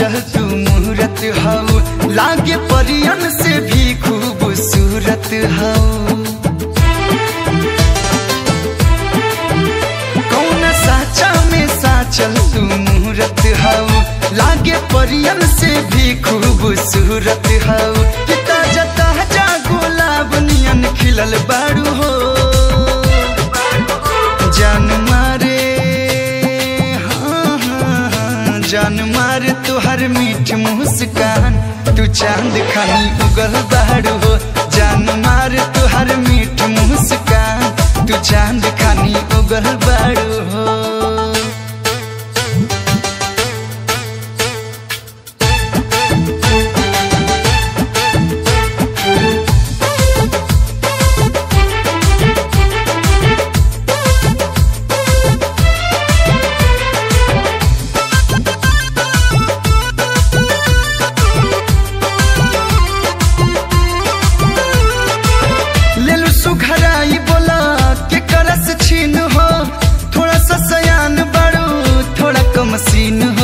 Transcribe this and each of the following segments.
साचल तू मुहूर्त हाउ, लागे परियन से भी खूबसूरत हाउ। कौन साचा में साचल तू मुहूर्त हाउ, लागे परियन से भी खूबसूरत हाउ। ताजा ताजा गुलाब नियन खिलल बारू हो, जान मारे जान मारे तुहर मीठ मुस्कान, तू चांद खानी उगल बारू हो। जान मारे तुहर मीठ मुस्कान, तू चांद खानी उगल बारू हो। मसीन हो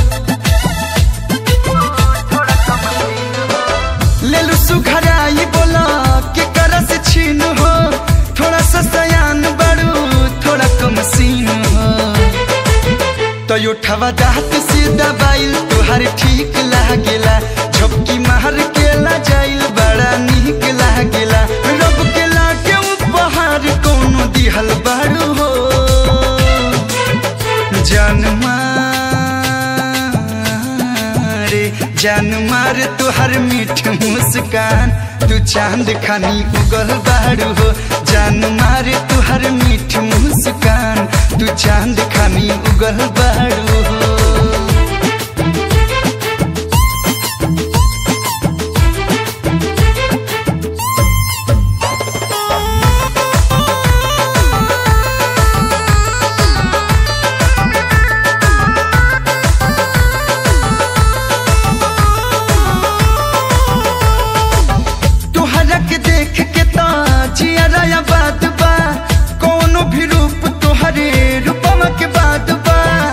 ले लू सुघराई बोला के करस छीन हो, थोड़ा सा सयान बड़ू थोड़ा कम सीन हो। तो उठवा दांत से दबाइल तुहार ठीक लागेला, झपकी मार के ला जाइल बड़ा नीक लागेला। रब के लागे उपहार कोनो दिहल बड़ू हो, जान मारे तुहर मीठ मुस्कान, तू चांद खानी उगल बारू हो। जान मारे तुहर मीठ मुस्कान, तू चांद खानी उगल बारू हो। बात बा कोनो भी रूप तोहरे रूपमा के बात बा।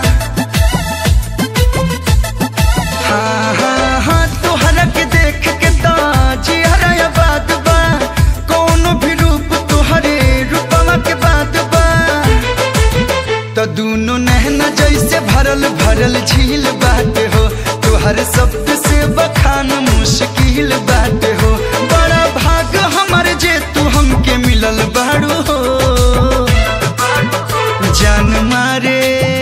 हाँ हाँ हाँ तोहरा के देख के जिया बात बा, कोनो भी रूप तोहरे रूपमा के बात बा। तो दोनों नैना जैसे भरल भरल झील बात हो, तोहर शब्द से बखान मुश्किल बात हो। बड़ा भाग हमार जे तू हमके मिलल बारू हो, जान मारे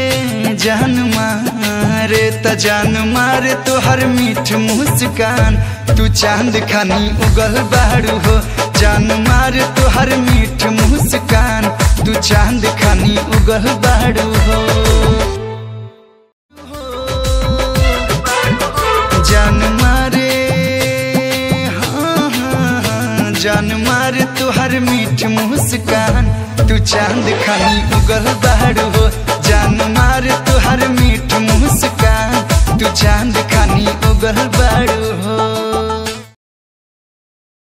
त जान मारे तोहर मीठ मुस्कान, तू चांद खानी उगल बारू हो। जान मारे तोहर मीठ मुस्कान, तू चांद खानी उगल बारू हो। जान मारे जान मारे तुहर मीठ मुस्कान, तू चांद खानी उगल बारू हो। जान मारे तुहर मीठ मुस्कान, तू चांद खानी उगल बारू हो।